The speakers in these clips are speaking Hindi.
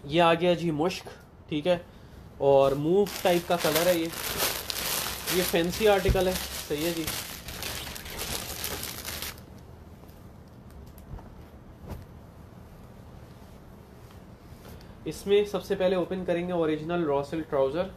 ये आ गया जी मुश्क, ठीक है, और मूव टाइप का कलर है ये फैंसी आर्टिकल है, सही है जी। इसमें सबसे पहले ओपन करेंगे ओरिजिनल रॉ सिल्क ट्राउज़र।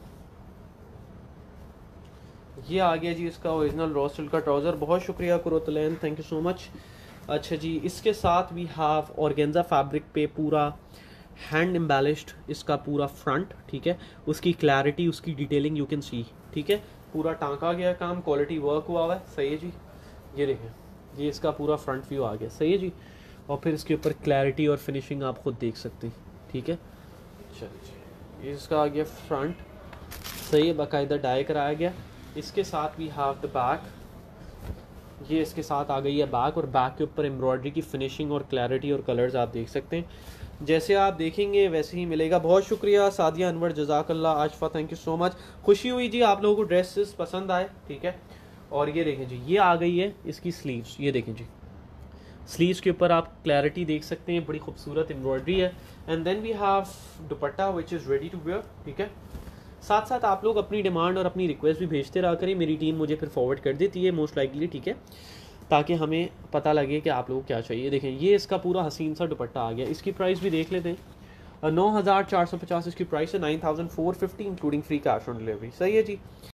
ये आ गया जी इसका ओरिजिनल रॉ सिल्क का ट्राउज़र। बहुत शुक्रिया Qurratulain, thank you so much. अच्छा जी, इसके साथ वी हैव ऑर्गेन्जा फैब्रिक पे पूरा हैंड एम्बेलिश्ड इसका पूरा फ्रंट, ठीक है, उसकी क्लैरिटी, उसकी डिटेलिंग यू कैन सी, ठीक है, पूरा टांका गया काम, क्वालिटी वर्क हुआ हुआ है, सही है जी। ये देखें, ये इसका पूरा फ्रंट व्यू आ गया, सही है जी। और फिर इसके ऊपर क्लैरिटी और फिनिशिंग आप खुद देख सकते हैं, ठीक है। चलिए जी, ये इसका आ गया फ्रंट, सही है, बाकायदा डाई कराया गया। इसके साथ वी हैव द बैक, ये इसके साथ आ गई है बैक, और बैक के ऊपर एम्ब्रॉयडरी की फिनिशिंग और क्लैरिटी और कलर्स आप देख सकते हैं। जैसे आप देखेंगे वैसे ही मिलेगा। बहुत शुक्रिया सादिया अनवर, जज़ाकल्लाह, Ashfa, thank you so much. खुशी हुई जी आप लोगों को ड्रेसेस पसंद आए, ठीक है। और ये देखें जी, ये आ गई है इसकी स्लीव्स, ये देखें जी, स्लीव्स के ऊपर आप क्लैरिटी देख सकते हैं, बड़ी खूबसूरत एम्ब्रॉयडरी है। And then we have dupatta which is ready to wear, ठीक है। साथ साथ आप लोग अपनी डिमांड और अपनी रिक्वेस्ट भी भेजते रहा करें, मेरी टीम मुझे फिर फॉरवर्ड कर देती है मोस्ट लाइकली, ठीक है, ताकि हमें पता लगे कि आप लोग क्या चाहिए। देखें, ये इसका पूरा हसीन सा दुपट्टा आ गया। इसकी प्राइस भी देख लेते हैं, 9450 इसकी प्राइस है, 9450 including free cash on delivery, सही है जी।